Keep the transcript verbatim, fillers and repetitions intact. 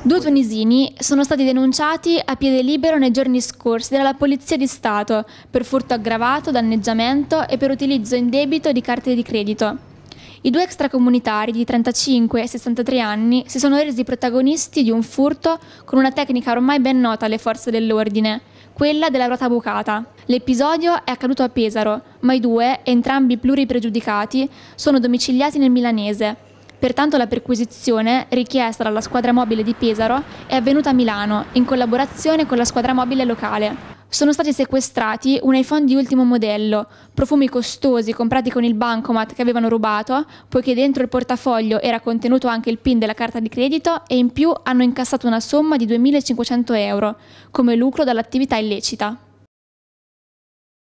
Due tunisini sono stati denunciati a piede libero nei giorni scorsi dalla Polizia di Stato per furto aggravato, danneggiamento e per utilizzo indebito di carte di credito. I due extracomunitari di trentacinque e sessantatré anni si sono resi protagonisti di un furto con una tecnica ormai ben nota alle forze dell'ordine, quella della ruota bucata. L'episodio è accaduto a Pesaro, ma i due, entrambi pluripregiudicati, sono domiciliati nel milanese. Pertanto la perquisizione, richiesta dalla squadra mobile di Pesaro, è avvenuta a Milano, in collaborazione con la squadra mobile locale. Sono stati sequestrati un iPhone di ultimo modello, profumi costosi comprati con il bancomat che avevano rubato, poiché dentro il portafoglio era contenuto anche il PIN della carta di credito e in più hanno incassato una somma di duemilacinquecento euro, come lucro dall'attività illecita.